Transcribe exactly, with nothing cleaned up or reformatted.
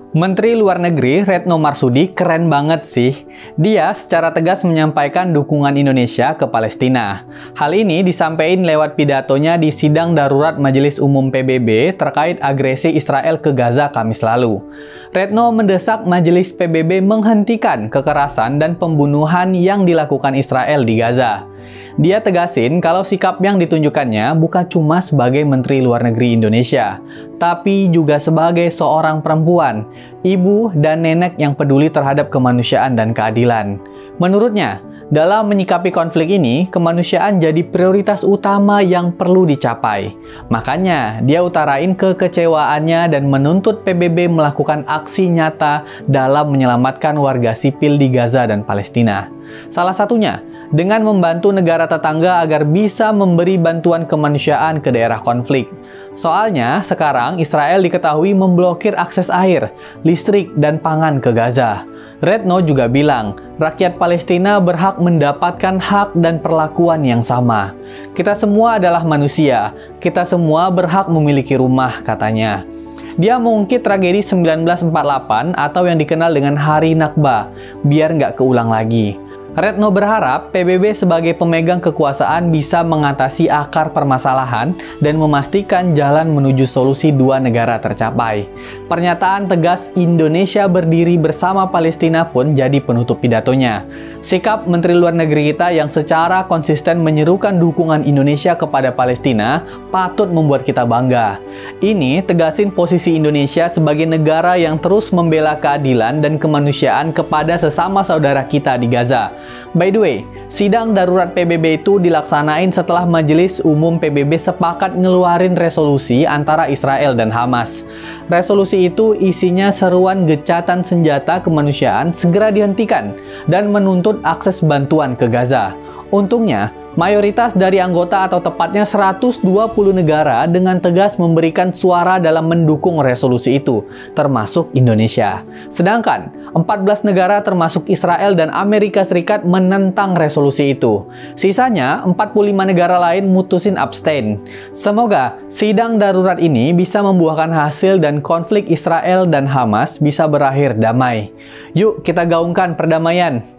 Menteri Luar Negeri Retno Marsudi keren banget sih. Dia secara tegas menyampaikan dukungan Indonesia ke Palestina. Hal ini disampaikan lewat pidatonya di sidang darurat Majelis Umum P B B terkait agresi Israel ke Gaza Kamis lalu. Retno mendesak Majelis P B B menghentikan kekerasan dan pembunuhan yang dilakukan Israel di Gaza. Dia tegasin kalau sikap yang ditunjukkannya bukan cuma sebagai Menteri Luar Negeri Indonesia, tapi juga sebagai seorang perempuan, ibu dan nenek yang peduli terhadap kemanusiaan dan keadilan. Menurutnya, dalam menyikapi konflik ini, kemanusiaan jadi prioritas utama yang perlu dicapai. Makanya, dia utarain kekecewaannya dan menuntut P B B melakukan aksi nyata dalam menyelamatkan warga sipil di Gaza dan Palestina. Salah satunya, dengan membantu negara tetangga agar bisa memberi bantuan kemanusiaan ke daerah konflik. Soalnya, sekarang Israel diketahui memblokir akses air, listrik, dan pangan ke Gaza. Retno juga bilang, rakyat Palestina berhak mendapatkan hak dan perlakuan yang sama. Kita semua adalah manusia, kita semua berhak memiliki rumah, katanya. Dia mengungkit tragedi seribu sembilan ratus empat puluh delapan atau yang dikenal dengan Hari Nakba, biar nggak keulang lagi. Retno berharap P B B sebagai pemegang kekuasaan bisa mengatasi akar permasalahan dan memastikan jalan menuju solusi dua negara tercapai. Pernyataan tegas Indonesia berdiri bersama Palestina pun jadi penutup pidatonya. Sikap Menteri Luar Negeri kita yang secara konsisten menyerukan dukungan Indonesia kepada Palestina patut membuat kita bangga. Ini tegasin posisi Indonesia sebagai negara yang terus membela keadilan dan kemanusiaan kepada sesama saudara kita di Gaza. By the way, sidang darurat P B B itu dilaksanain setelah Majelis Umum P B B sepakat ngeluarin resolusi antara Israel dan Hamas. Resolusi itu isinya seruan gecatan senjata kemanusiaan segera dihentikan dan menuntut akses bantuan ke Gaza. Untungnya, mayoritas dari anggota atau tepatnya seratus dua puluh negara dengan tegas memberikan suara dalam mendukung resolusi itu, termasuk Indonesia. Sedangkan, empat belas negara termasuk Israel dan Amerika Serikat menentang resolusi itu. Sisanya, empat puluh lima negara lain mutusin abstain. Semoga sidang darurat ini bisa membuahkan hasil dan konflik Israel dan Hamas bisa berakhir damai. Yuk kita gaungkan perdamaian.